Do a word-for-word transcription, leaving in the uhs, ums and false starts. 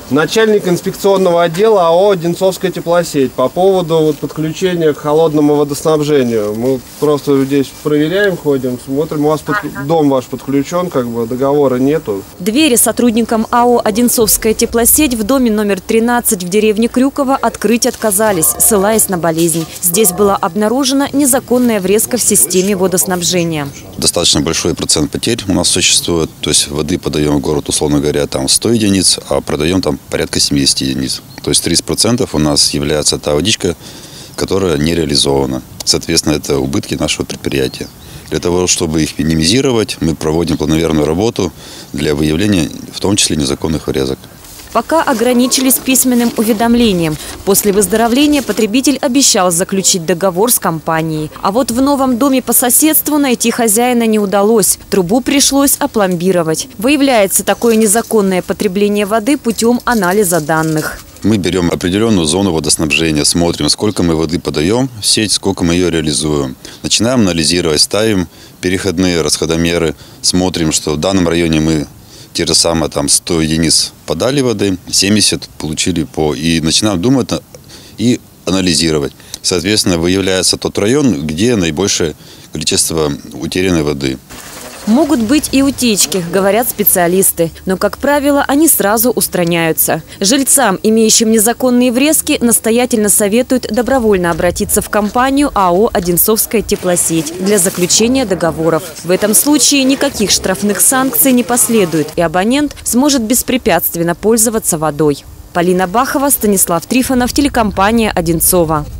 Начальник инспекционного отдела АО «Одинцовская теплосеть» по поводу вот подключения к холодному водоснабжению. Мы просто здесь проверяем, ходим, смотрим. У вас под... дом ваш подключен, как бы договора нету. Двери сотрудникам АО «Одинцовская теплосеть» в доме номер тринадцать в деревне Крюково открыть отказались, ссылаясь на болезнь. Здесь была обнаружена незаконная врезка в системе водоснабжения. Достаточно большой процент потерь у нас существует. То есть воды подаем в город, условно говоря, там сто единиц, а продаем там порядка семьдесят единиц. То есть тридцать процентов у нас является та водичка, которая не реализована. Соответственно, это убытки нашего предприятия. Для того, чтобы их минимизировать, мы проводим планомерную работу для выявления, в том числе, незаконных врезок. Пока ограничились письменным уведомлением. После выздоровления потребитель обещал заключить договор с компанией. А вот в новом доме по соседству найти хозяина не удалось. Трубу пришлось опломбировать. Выявляется такое незаконное потребление воды путем анализа данных. Мы берем определенную зону водоснабжения, смотрим, сколько мы воды подаем в сеть, сколько мы ее реализуем. Начинаем анализировать, ставим переходные расходомеры, смотрим, что в данном районе мы те же самые там сто единиц подали воды, семьдесят получили по. И начинаем думать и анализировать. Соответственно, выявляется тот район, где наибольшее количество утерянной воды. Могут быть и утечки, говорят специалисты. Но, как правило, они сразу устраняются. Жильцам, имеющим незаконные врезки, настоятельно советуют добровольно обратиться в компанию АО «Одинцовская теплосеть» для заключения договоров. В этом случае никаких штрафных санкций не последует, и абонент сможет беспрепятственно пользоваться водой. Полина Бахова, Станислав Трифонов, телекомпания «Одинцово».